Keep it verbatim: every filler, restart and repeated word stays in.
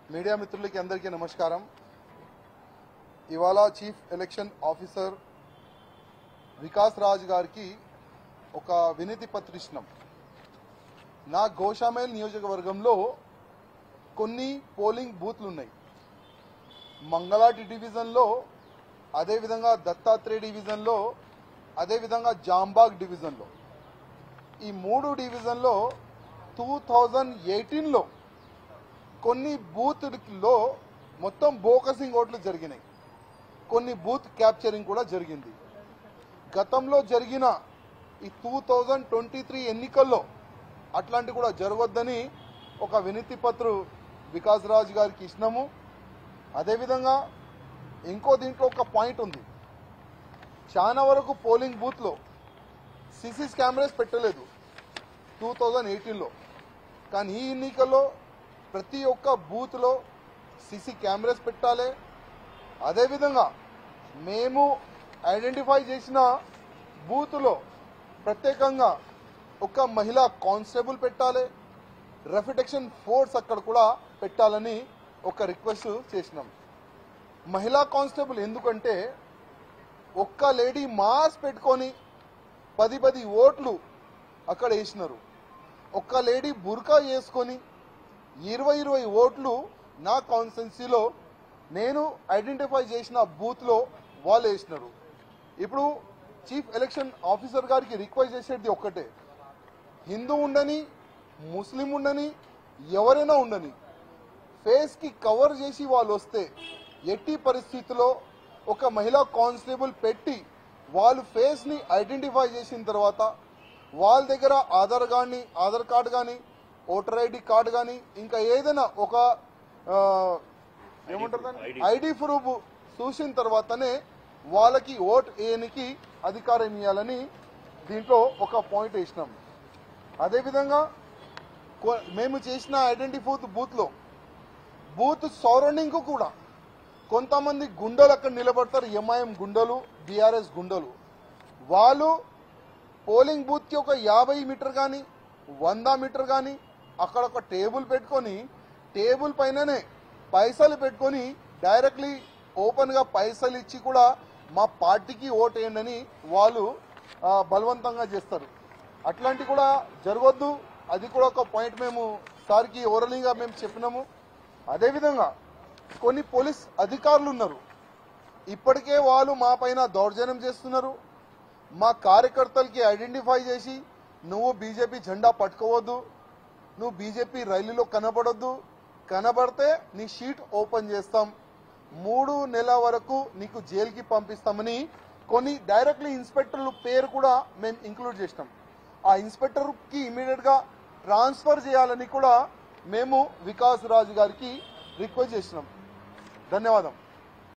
Media మిత్రులకి అందరికీ నమస్కారం. ఇవాళ chief election officer Vikas Raj గారికి ఒక వినతి పత్రిస్తున్నాం. నా గోషామేల్ నియోజకవర్గంలో కొన్ని పోలింగ్ బూత్లు ఉన్నాయి. మంగళాటి డివిజన్లో, అదేవిధంగా దత్తాత్రేయ డివిజన్లో, అదేవిధంగా జాంబాగ్ డివిజన్లో. ఈ మూడు డివిజన్లో టూ థౌజండ్ ఎయిటీన్లో కొన్ని బూత్లో మొత్తం బోకసింగ్ ఓట్లు జరిగినాయి. కొన్ని బూత్ క్యాప్చరింగ్ కూడా జరిగింది. గతంలో జరిగిన ఈ టూ థౌజండ్ ట్వంటీ త్రీ ఎన్నికల్లో అట్లాంటి కూడా జరగొద్దని ఒక వినతి పత్రం వికాస్ రాజ్ గారికి ఇచ్చినాము. అదేవిధంగా ఇంకో దీంట్లో ఒక పాయింట్ ఉంది. చాలా వరకు పోలింగ్ బూత్లో సీసీ కెమెరాస్ పెట్టలేదు టూ థౌజండ్ ఎయిటీన్లో. కానీ ఈ ఎన్నికల్లో ప్రతి ఒక్క బూత్లో సీసీ కెమెరాస్ పెట్టాలి. అదేవిధంగా మేము ఐడెంటిఫై చేసిన బూత్లో ప్రత్యేకంగా ఒక మహిళా కానిస్టేబుల్ పెట్టాలి. రెఫిటెక్షన్ ఫోర్స్ అక్కడ కూడా పెట్టాలని ఒక రిక్వెస్ట్ చేసినాం. మహిళా కానిస్టేబుల్ ఎందుకంటే ఒక్క లేడీ మాస్క్ పెట్టుకొని పది పది ఓట్లు అక్కడ వేసినారు. ఒక్క లేడీ బుర్కా వేసుకొని ఇరవై ఇరవై ఓట్లు నా కాన్స్టిట్యున్సీలో నేను ఐడెంటిఫై చేసిన బూత్లో వాళ్ళు వేసినారు. ఇప్పుడు చీఫ్ ఎలక్షన్ ఆఫీసర్ గారికి రిక్వెస్ట్ చేసేది ఒక్కటే, హిందూ ఉండని, ముస్లిం ఉండని, ఎవరైనా ఉండని, ఫేస్కి కవర్ చేసి వాళ్ళు వస్తే ఎట్టి పరిస్థితుల్లో ఒక మహిళా కానిస్టేబుల్ పెట్టి వాళ్ళు ఫేస్ని ఐడెంటిఫై చేసిన తర్వాత వాళ్ళ దగ్గర ఆధార్ కానీ ఆధార్ కార్డు కానీ ఓటర్ ఐడి కార్డు కానీ ఇంకా ఏదైనా ఒక ఏమంటారు ఐడి ప్రూఫ్ చూసిన తర్వాతనే వాళ్ళకి ఓట్ వేయడానికి అధికారం ఇవ్వాలని దీంట్లో ఒక పాయింట్ వేసినాం. అదేవిధంగా మేము చేసిన ఐడెంటిఫై బూత్లో బూత్ సరౌండింగ్ కూడా కొంతమంది గుండెలు అక్కడ నిలబడతారు. ఎంఐఎం గుండెలు, బీఆర్ఎస్ గుండెలు. వాళ్ళు పోలింగ్ బూత్కి ఒక యాభై మీటర్ కానీ వంద మీటర్ కానీ అక్కడ ఒక టేబుల్ పెట్టుకొని టేబుల్ పైననే పైసలు పెట్టుకొని డైరెక్ట్లీ ఓపెన్గా పైసలు ఇచ్చి కూడా మా పార్టీకి ఓటు వేయండి వాళ్ళు బలవంతంగా చేస్తారు. అట్లాంటి కూడా జరగొద్దు. అది కూడా ఒక పాయింట్ మేము సార్కి ఓరలీగా మేము చెప్పినాము. అదేవిధంగా కొన్ని పోలీస్ అధికారులు ఉన్నారు, ఇప్పటికే వాళ్ళు మా పైన దౌర్జన్యం చేస్తున్నారు. మా కార్యకర్తలకి ఐడెంటిఫై చేసి నువ్వు బీజేపీ జెండా పట్టుకోవద్దు, నువ్వు బీజేపీ రైలులో కనబడొద్దు, కనబడితే నీ షీట్ ఓపెన్ చేస్తాం, మూడు నెలల వరకు నీకు జైలుకి పంపిస్తామని కొన్ని డైరెక్ట్లీ ఇన్స్పెక్టర్ల పేరు కూడా మేము ఇంక్లూడ్ చేసినాం. ఆ ఇన్స్పెక్టర్కి ఇమీడియట్గా ట్రాన్స్ఫర్ చేయాలని కూడా మేము వికాస్ రాజ్ గారికి రిక్వెస్ట్ చేసినాం. ధన్యవాదం.